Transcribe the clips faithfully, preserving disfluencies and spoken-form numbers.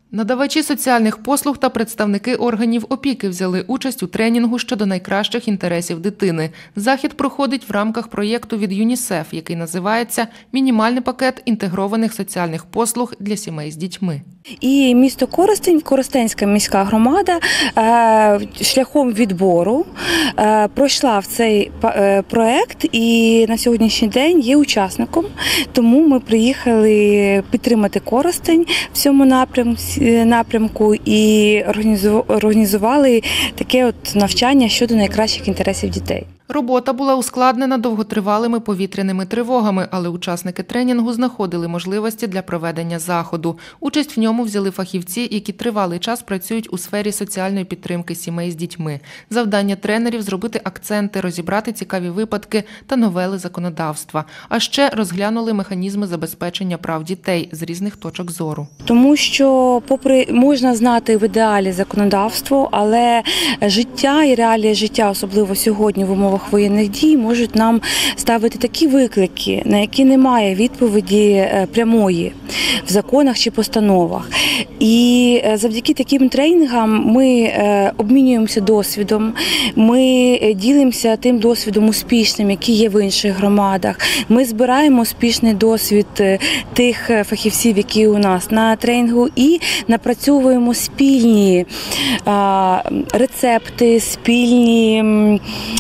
Надавачі соціальних послуг та представники органів опіки взяли участь у тренінгу щодо найкращих інтересів дитини. Захід проходить в рамках проєкту від ЮНІСЕФ, який називається «Мінімальний пакет інтегрованих соціальних послуг для сімей з дітьми». І місто Коростень, Коростенська міська громада шляхом відбору пройшла в цей проєкт і на сьогоднішній день є учасником. Тому ми приїхали підтримати Коростень в цьому напрямку і організували таке от навчання щодо найкращих інтересів дітей. Робота була ускладнена довготривалими повітряними тривогами, але учасники тренінгу знаходили можливості для проведення заходу. Участь в ньому взяли фахівці, які тривалий час працюють у сфері соціальної підтримки сімей з дітьми. Завдання тренерів – зробити акценти, розібрати цікаві випадки та новели законодавства. А ще розглянули механізми забезпечення прав дітей з різних точок зору. Тому що, попри можна знати в ідеалі законодавство, але життя і реалії життя, особливо сьогодні в умовах воєнних дій, можуть нам ставити такі виклики, на які немає відповіді прямої в законах чи постановах. І завдяки таким тренінгам ми обмінюємося досвідом, ми ділимося тим досвідом успішним, який є в інших громадах. Ми збираємо успішний досвід тих фахівців, які у нас на тренінгу, і напрацьовуємо спільні рецепти, спільні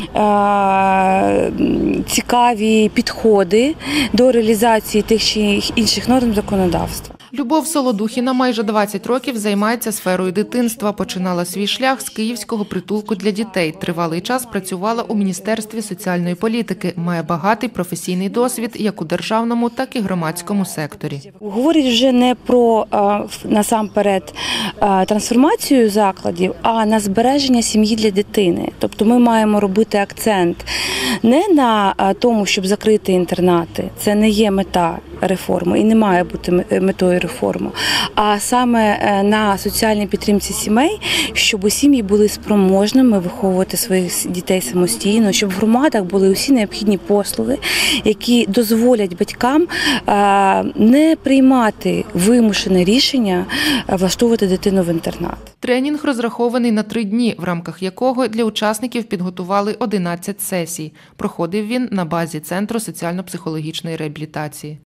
цікаві підходи до реалізації тих чи інших норм законодавства. Любов Солодухіна майже двадцять років займається сферою дитинства. Починала свій шлях з київського притулку для дітей. Тривалий час працювала у Міністерстві соціальної політики. Має багатий професійний досвід як у державному, так і громадському секторі. Говорить вже не про, насамперед, трансформацію закладів, а на збереження сім'ї для дитини. Тобто ми маємо робити акцент не на тому, щоб закрити інтернати. Це не є мета реформи і не має бути метою реформи, а саме на соціальній підтримці сімей, щоб сім'ї були спроможними виховувати своїх дітей самостійно, щоб в громадах були усі необхідні послуги, які дозволять батькам не приймати вимушене рішення влаштовувати дитину в інтернат. Тренінг розрахований на три дні, в рамках якого для учасників підготували одинадцять сесій. Проходив він на базі Центру соціально-психологічної реабілітації.